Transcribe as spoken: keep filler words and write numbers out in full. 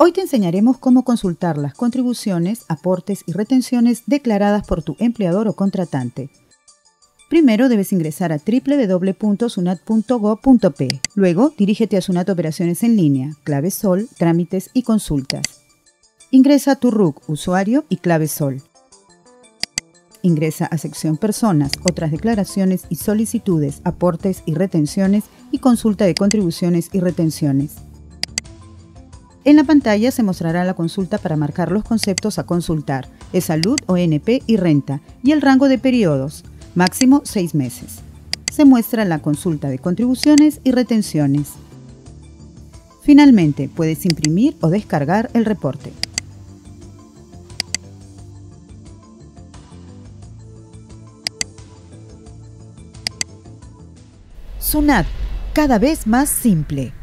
Hoy te enseñaremos cómo consultar las contribuciones, aportes y retenciones declaradas por tu empleador o contratante. Primero debes ingresar a doble u doble u doble u punto sunat punto gob punto pe. Luego, dirígete a Sunat Operaciones en línea, clave SOL, trámites y consultas. Ingresa tu R U C, usuario y clave SOL. Ingresa a sección Personas, otras declaraciones y solicitudes, aportes y retenciones y consulta de contribuciones y retenciones. En la pantalla se mostrará la consulta para marcar los conceptos a consultar, es salud, O N P y renta, y el rango de periodos, máximo seis meses. Se muestra la consulta de contribuciones y retenciones. Finalmente, puedes imprimir o descargar el reporte. Sunat, cada vez más simple.